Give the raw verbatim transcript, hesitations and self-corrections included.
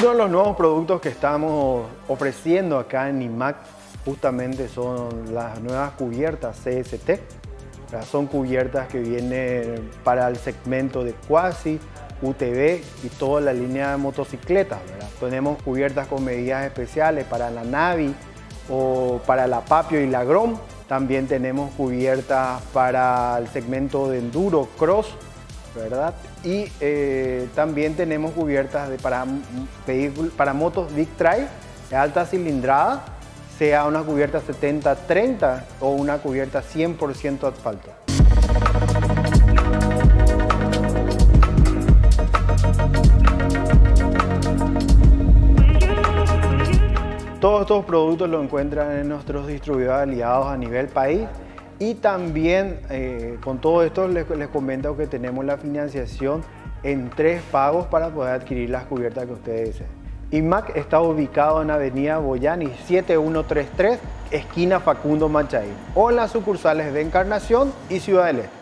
Uno de los nuevos productos que estamos ofreciendo acá en IMAC justamente son las nuevas cubiertas C S T. Son cubiertas que vienen para el segmento de Quasi, U T V y toda la línea de motocicletas, ¿verdad? Tenemos cubiertas con medidas especiales para la Navi o para la Papio y la Grom. También tenemos cubiertas para el segmento de Enduro Cross, ¿verdad? Y eh, también tenemos cubiertas de, para, para motos Big Trail de alta cilindrada, sea una cubierta setenta treinta o una cubierta cien por ciento asfalto. Todos estos productos los encuentran en nuestros distribuidores aliados a nivel país y también eh, con todo esto les, les comento que tenemos la financiación en tres pagos para poder adquirir las cubiertas que ustedes deseen. IMAC está ubicado en Avenida Boyani siete uno tres tres, esquina Facundo Machaí, o en las sucursales de Encarnación y Ciudad del Este.